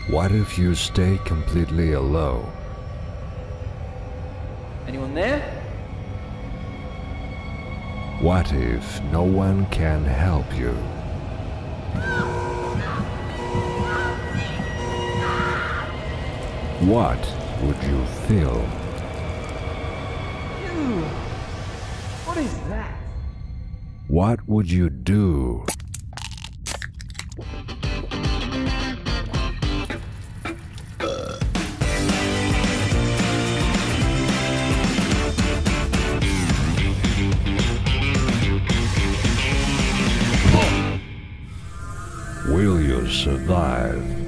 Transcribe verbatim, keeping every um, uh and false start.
What if you stay completely alone? Anyone there? What if no one can help you? What would you feel? Ew. What is that? What would you do? Will you survive?